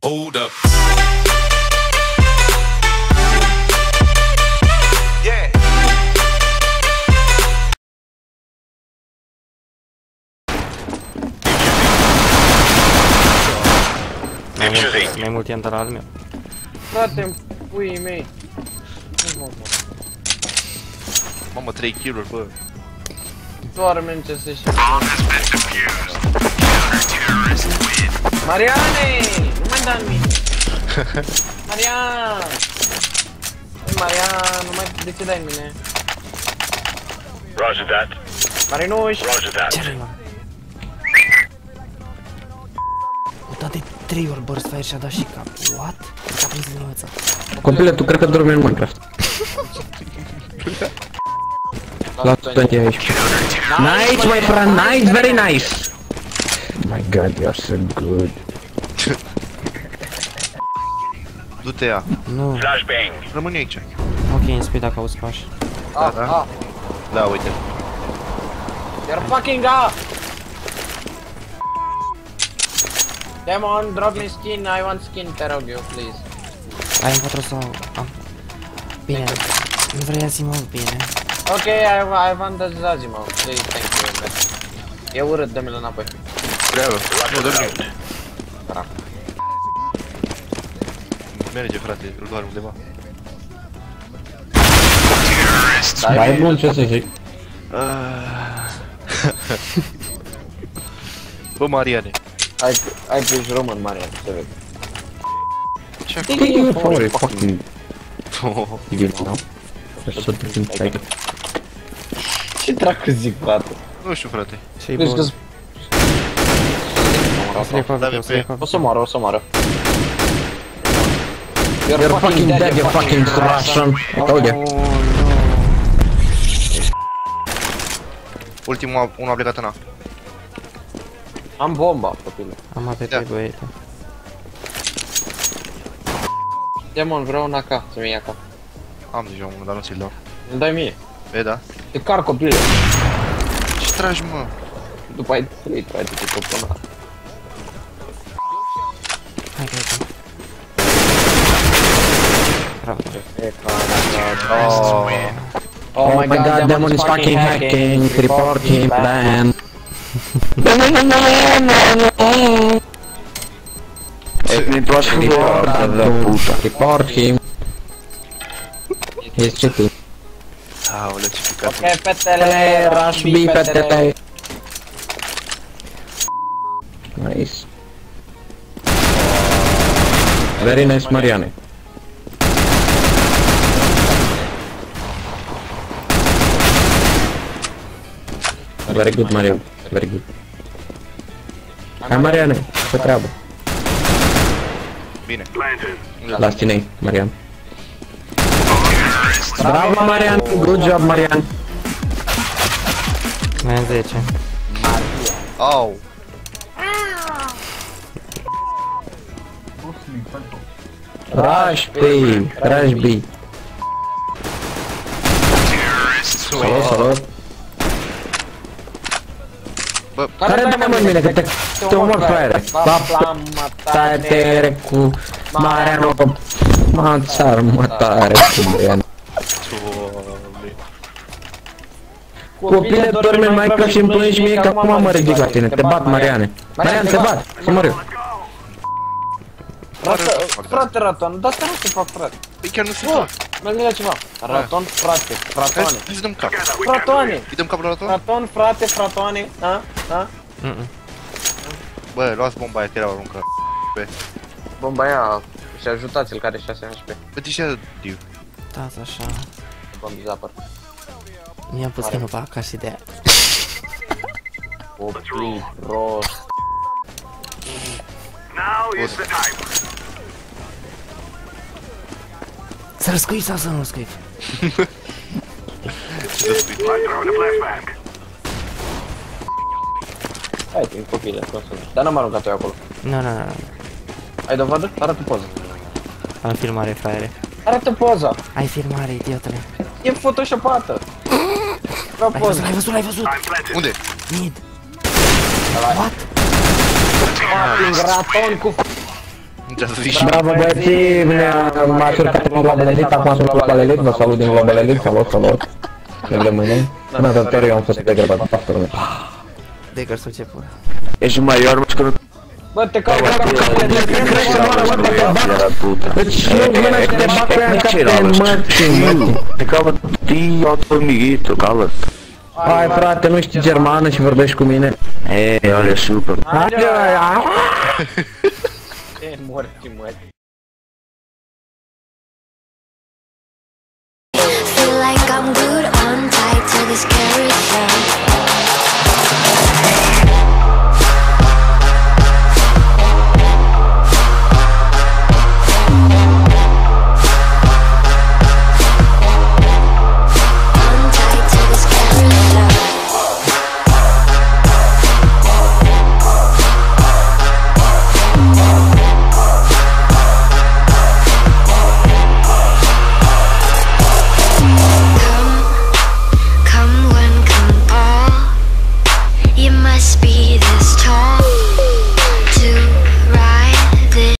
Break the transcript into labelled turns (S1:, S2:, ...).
S1: Hold up. Yeah.
S2: Mai mult i-am dat la al meu.
S3: Frate-mi puii mei.
S4: Mamă, 3 kill-uri, bă.
S3: Doarme-mi ce se știe. Mariane! Nu mai da în mine! Marian! Ei, Marian, nu mai... De ce dai în mine?
S5: Roger that.
S3: Marinuș!
S5: Roger that.
S2: Ce-ai, mă? O dat de 3 ori burst fire și a dat și cap. What? S-a prins dimineața.
S6: Copile, tu cred că dormi în Minecraft. La 20 aici. Nice, my friend, nice, very nice. My god, you are so good.
S4: Du-te ea.
S2: Nu.
S5: Flashbang.
S4: Rămâne aici.
S2: Ok, în speed dacă auzi pași.
S3: Ah.
S4: Da, uite.
S3: You're fucking up! Demon, drop me skin, I want skin, te rog eu, please.
S2: Ai în 4 sau... am. Bine. Nu vrei Azimov, bine.
S3: Ok, I want the Zazimov, please, thank you, man. E urât, dă-mi-l înapoi.
S4: Vreau. Nu, dă-mi.
S3: Da.
S4: Merge, frate, îl doar undeva.
S6: Da, e bun, ce să zic.
S4: Bă, Mariane.
S3: Ai pe român, Marian, să vezi.
S4: Ce-a
S6: Thank you for it, fucking... idiot, no? There's so different like...
S3: Ce dracu zic, frate?
S4: Nu știu, frate.
S2: Ce-i
S3: Deci
S2: bun?
S3: că
S2: O să le fac video, o să le fac.
S3: o să moară, o să moară.
S6: You're fucking dead, you fucking Russian. I told you.
S4: Ultimul, unul a plecat în A.
S3: Am bomba, copile.
S2: Am APP, băiete.
S3: Demon, vreau un AK, să-mi iei AK.
S4: Am deja unul, dar nu ți-l dau.
S3: Îl dai mie.
S4: E, da.
S3: Te car, copile.
S4: Ce tragi, mă?
S3: După ai 3 tragi de copona.
S2: Hai, cred că. Bravo.
S3: Oh my god,
S6: Demon is fucking hacking, report him, ban. Report him. He's cheating.
S4: Aolea, ce picat.
S3: Ok, fetele,
S6: Rush B, fetele. Nice. Very nice, Mariane. Very good, Mario. Very good. Hai, Mariane, pe treabă.
S4: Bine.
S6: Las tine, Marian. Bravo, Marian. Good job, Marian.
S2: Mai am 10.
S4: Au.
S6: Rush B. Rush B. Salut, salut.
S4: Bă,
S6: Care dă mă în mine, că te omor, fraiere. Taie cu Mariano, că mă țar, mă tare cu Mariano.
S4: Doamne.
S6: Copile, dorme în maică și îmi plângi mie că acum mă ridic la tine. Te bat, Mariane. Marian, te bat, să mor eu.
S3: Frate, Raton, dar asta nu se fac, frate.
S4: Păi chiar nu se
S3: Bă,
S4: fac.
S3: mai gândea ceva. Raton, frate, fratoane.
S4: Hai să dăm cap.
S3: Fratoane.
S4: Îi dăm capul la Raton?
S3: Raton, frate, fratoane. A? A?
S4: Bă, luați bomba aia, că era o aruncă. Pe.
S3: Bomba aia și ajutați-l care 6 HP.
S4: Pe ce diu?
S2: Dați așa.
S3: Bombi zapăr.
S2: Mi-am pus că nu fac ca și de aia.
S3: Copii, prost.
S5: Now is the time.
S2: Să-l scuip sau să nu-l scuip?
S5: I'm throwing a flashbang.
S3: Hai, timp, copile, consum. Dar n-am aruncat eu acolo.
S2: Nu.
S3: Ai dovadă? Arată poza.
S2: Am filmare, fraiere.
S3: Arată poza.
S2: Ai filmare, idiotule.
S3: E photoshopată. Vreau poză.
S2: L-ai văzut.
S5: I'm planted.
S4: Unde?
S2: Mid.
S3: Fucking raton cu...
S4: Just zici.
S6: Bravo băieții, m-ați urcat în Global Elite, acum sunt Global Elite, vă salut din Global Elite, salut. Ne vedem mâine. Până dător eu am fost de grăbat, pastor meu.
S2: Decker sau ce pula.
S1: Ești maior, mă, că nu
S3: Bă, te caut
S6: Deci nu vine să te bag pe ea în capten, mă.
S1: te caut tio amiguito, cală.
S6: Hai frate, nu știi germană și vorbești cu mine?
S1: Ale super.
S3: E morți, mă.
S7: Feel like I'm glued on tight to this carousel. On tight to this carousel. Come one, come all. You must be the